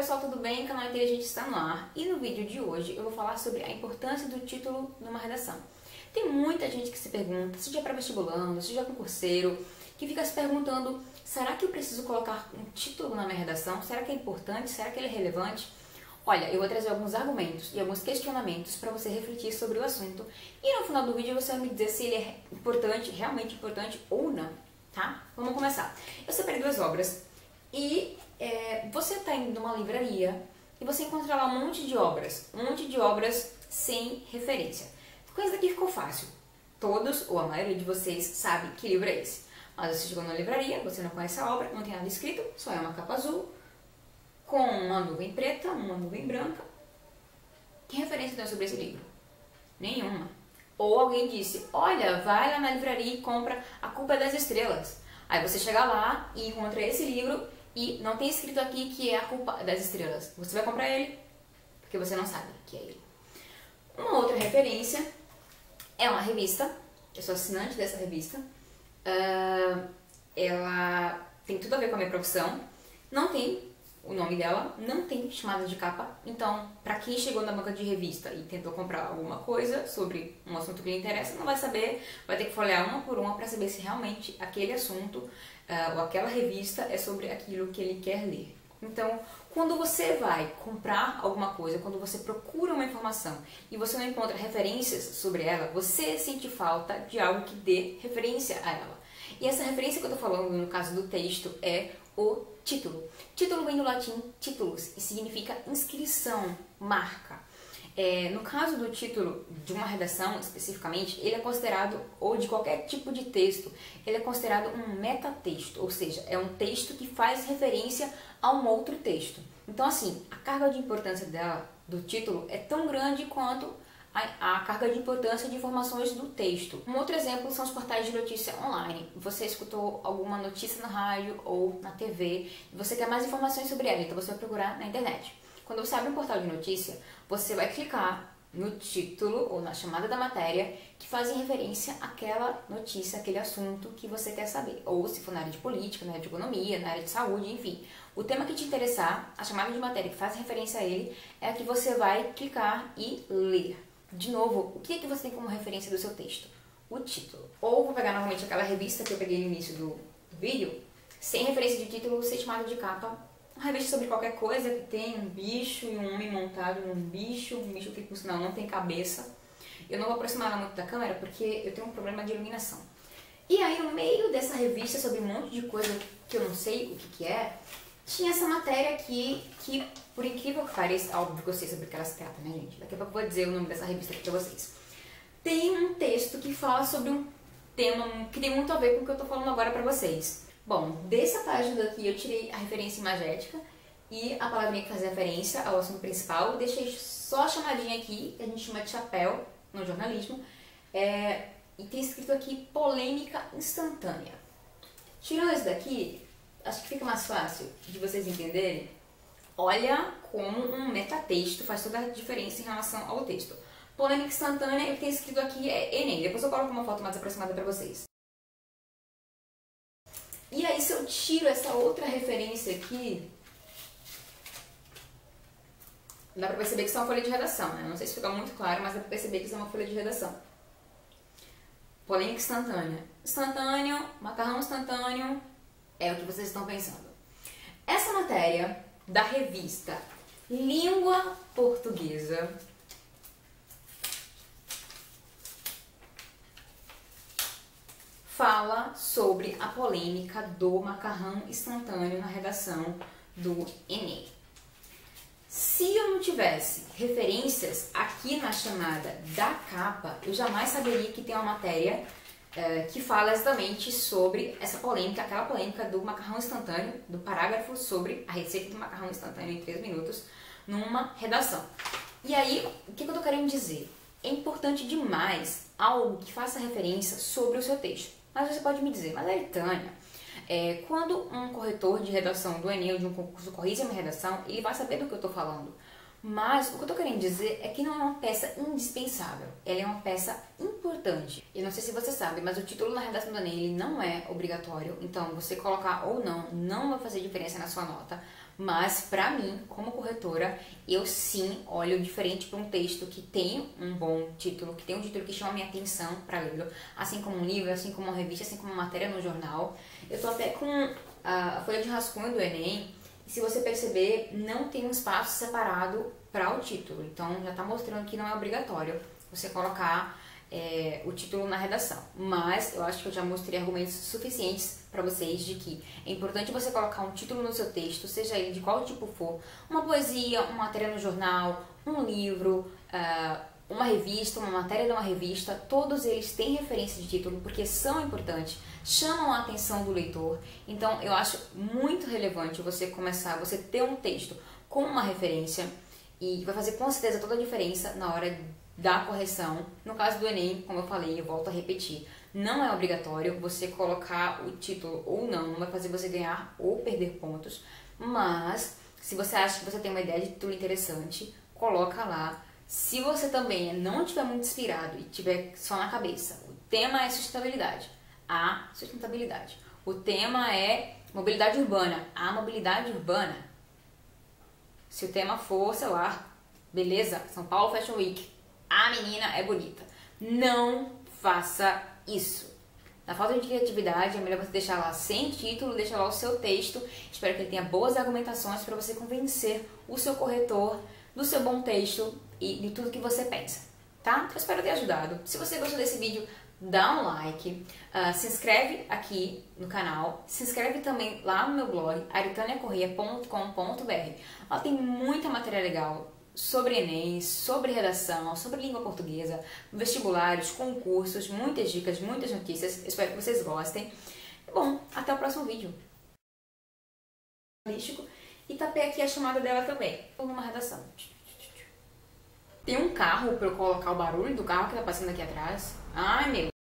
pessoal, tudo bem? O canal Inteligente está no ar e no vídeo de hoje eu vou falar sobre a importância do título numa redação. Tem muita gente que se pergunta, seja para vestibulando, seja concurseiro, que fica se perguntando, será que eu preciso colocar um título na minha redação? Será que é importante? Será que ele é relevante? Olha, eu vou trazer alguns argumentos e alguns questionamentos para você refletir sobre o assunto e no final do vídeo você vai me dizer se ele é importante, realmente importante ou não, tá? Vamos começar. Eu separei duas obras e você está indo numa livraria e você encontra lá um monte de obras sem referência. Coisa daqui ficou fácil. Todos, ou a maioria de vocês, sabe que livro é esse. Mas você chegou na livraria, você não conhece a obra, não tem nada escrito, só é uma capa azul, com uma nuvem preta, uma nuvem branca. Que referência tem sobre esse livro? Nenhuma. Ou alguém disse, olha, vai lá na livraria e compra A Culpa é das Estrelas. Aí você chega lá e encontra esse livro e não tem escrito aqui que é A Culpa das Estrelas. Você vai comprar ele porque você não sabe que é ele. Uma outra referência é uma revista. Eu sou assinante dessa revista. Ela tem tudo a ver com a minha profissão. Não tem o nome dela, não tem chamada de capa. Então, para quem chegou na banca de revista e tentou comprar alguma coisa sobre um assunto que lhe interessa, não vai saber, vai ter que folhear uma por uma para saber se realmente aquele assunto ou aquela revista é sobre aquilo que ele quer ler. Então, quando você vai comprar alguma coisa, quando você procura uma informação e você não encontra referências sobre ela, você sente falta de algo que dê referência a ela. E essa referência que eu estou falando no caso do texto é o título. Título vem do latim titulus e significa inscrição, marca. No caso do título de uma redação, especificamente, ele é considerado, ou de qualquer tipo de texto, ele é considerado um metatexto, ou seja, é um texto que faz referência a um outro texto. Então, assim, a carga de importância do título é tão grande quanto a carga de importância de informações do texto. Um outro exemplo são os portais de notícia online. Você escutou alguma notícia na rádio ou na TV e você quer mais informações sobre ela, então você vai procurar na internet. Quando você abre um portal de notícia, você vai clicar no título ou na chamada da matéria que fazem referência àquela notícia, àquele assunto que você quer saber. Ou se for na área de política, na área de economia, na área de saúde, enfim. O tema que te interessar, a chamada de matéria que faz referência a ele, é a que você vai clicar e ler. De novo, o que é que você tem como referência do seu texto? O título. Ou vou pegar novamente aquela revista que eu peguei no início do vídeo, sem referência de título, sem chamada de capa. Uma revista sobre qualquer coisa que tem um bicho e um homem montado num bicho, um bicho que, por sinal, não tem cabeça. Eu não vou aproximar ela muito da câmera porque eu tenho um problema de iluminação. E aí, no meio dessa revista sobre um monte de coisa que eu não sei o que é, tinha essa matéria aqui que, por incrível que pareça, óbvio que eu sei sobre o que ela se trata, né, gente? Daqui a pouco eu vou dizer o nome dessa revista aqui pra vocês. Tem um texto que fala sobre um tema que tem muito a ver com o que eu tô falando agora pra vocês. Bom, dessa página daqui eu tirei a referência imagética e a palavrinha que faz referência ao assunto principal. Deixei só a chamadinha aqui, que a gente chama de chapéu no jornalismo, e tem escrito aqui polêmica instantânea. Tirando isso daqui, acho que fica mais fácil de vocês entenderem. Olha como um metatexto faz toda a diferença em relação ao texto. Polêmica instantânea, e o que tem escrito aqui é Enem. Depois eu coloco uma foto mais aproximada para vocês. E aí, se eu tiro essa outra referência aqui, dá pra perceber que isso é uma folha de redação, né? Não sei se fica muito claro, mas dá pra perceber que isso é uma folha de redação. Polêmica instantânea. Instantâneo, macarrão instantâneo, é o que vocês estão pensando. Essa matéria da revista Língua Portuguesa fala sobre a polêmica do macarrão instantâneo na redação do Enem. Se eu não tivesse referências aqui na chamada da capa, eu jamais saberia que tem uma matéria que fala exatamente sobre essa polêmica, aquela polêmica do macarrão instantâneo, do parágrafo sobre a receita do macarrão instantâneo em 3 minutos, numa redação. E aí, o que eu tô querendo dizer? É importante demais algo que faça referência sobre o seu texto. Mas você pode me dizer, mas Tânia, quando um corretor de redação do Enem ou de um concurso corrige uma redação, ele vai saber do que eu estou falando. Mas o que eu tô querendo dizer é que não é uma peça indispensável, ela é uma peça importante. Eu não sei se você sabe, mas o título na redação do Enem ele não é obrigatório, então você colocar ou não vai fazer diferença na sua nota. Mas pra mim, como corretora, eu sim olho diferente para um texto que tem um bom título, que tem um título que chama a minha atenção para lê-lo, assim como um livro, assim como uma revista, assim como uma matéria no jornal. Eu tô até com a folha de rascunho do Enem. Se você perceber, não tem um espaço separado para o título. Então, já está mostrando que não é obrigatório você colocar o título na redação. Mas eu acho que eu já mostrei argumentos suficientes para vocês de que é importante você colocar um título no seu texto, seja ele de qual tipo for. Uma poesia, uma matéria no jornal, um livro, uma revista, uma matéria de uma revista. Todos eles têm referência de título porque são importantes, chamam a atenção do leitor. Então eu acho muito relevante você ter um texto com uma referência e vai fazer com certeza toda a diferença na hora da correção. No caso do Enem, como eu falei, eu volto a repetir, não é obrigatório você colocar o título ou não vai fazer você ganhar ou perder pontos, mas se você acha que você tem uma ideia de título interessante, coloca lá. Se você também não estiver muito inspirado e tiver só na cabeça, o tema é sustentabilidade, a sustentabilidade. O tema é mobilidade urbana, a mobilidade urbana. Se o tema for, sei lá, beleza, São Paulo Fashion Week, a menina é bonita. Não faça isso. Na falta de criatividade, é melhor você deixar lá sem título, deixar lá o seu texto. Espero que ele tenha boas argumentações para você convencer o seu corretor do seu bom texto e de tudo que você pensa, tá? Eu espero ter ajudado. Se você gostou desse vídeo, dá um like, se inscreve aqui no canal, se inscreve também lá no meu blog, aritaniacorrêa.com.br. Lá tem muita matéria legal sobre Enem, sobre redação, sobre língua portuguesa, vestibulares, concursos, muitas dicas, muitas notícias. Espero que vocês gostem. Bom, até o próximo vídeo. E tapei aqui a chamada dela também, numa redação. Tem um carro para eu colocar o barulho do carro que tá passando aqui atrás. Ai, meu.